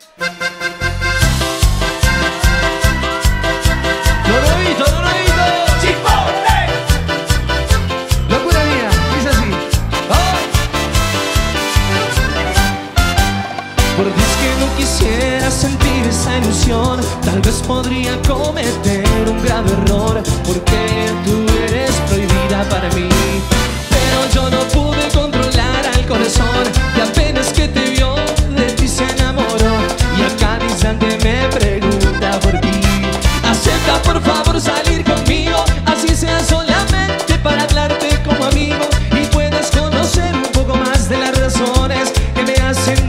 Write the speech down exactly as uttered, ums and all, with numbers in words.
Doradito, doradito. ¡Chipotle! Locura mía, dice así. ¡Oh! Por Dios que no quisiera sentir esa ilusión, tal vez podría cometer un grave error, porque tú eres prohibida para mí. Pero yo no pude controlar al corazón, y apenas que te vio, de ti se enamoró, y a cada instante me pregunta por ti. Acepta por favor salir conmigo, así sea solamente para hablarte como amigo, y puedas conocer un poco más de las razones que me hacen